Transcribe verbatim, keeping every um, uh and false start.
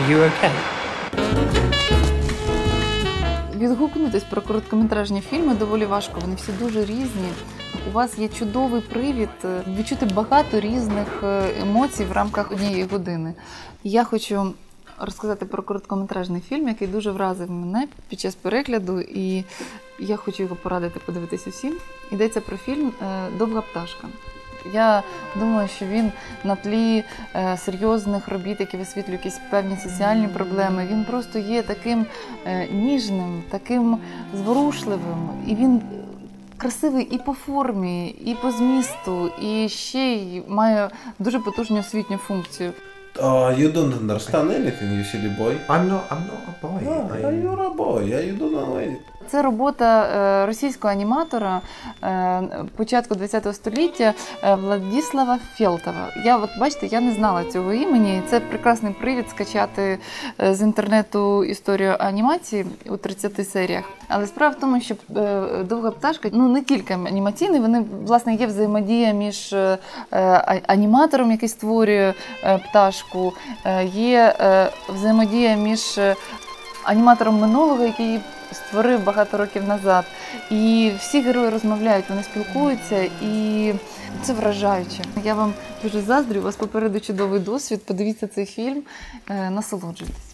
Are you okay? Відгукнутись про короткометражні фільми доволі важко, вони всі дуже різні. У вас є чудовий привід відчути багато різних емоцій в рамках однієї години. Я хочу розказати про короткометражний фільм, який дуже вразив мене під час перегляду, і я хочу його порадити подивитися усім. Йдеться про фільм «Довга пташка». Я думаю, що він на тлі е, серйозних робіт, які висвітлюють якісь певні соціальні проблеми, він просто є таким е, ніжним, таким зворушливим. І він красивий і по формі, і по змісту, і ще й має дуже потужну освітню функцію. Oh, you don't understand anything, you silly boy. I'm not, I'm not a boy. No, I... you're a boy, you don't know anything. Це робота е, російського аніматора е, початку ХХ століття е, Владислава Фелтова. Я, от бачите, я не знала цього імені. Це прекрасний привід скачати е, з інтернету історію анімації у тридцяти серіях. Але справа в тому, що е, «Довга пташка» ну, не тільки анімаційний, вони, власне, є взаємодія між е, аніматором, який створює е, пташку, е, є е, взаємодія між аніматором минулого, який створив багато років назад. І всі герої розмовляють, вони спілкуються, і це вражаюче. Я вам дуже заздрю, у вас попереду чудовий досвід, подивіться цей фільм, насолоджуйтесь.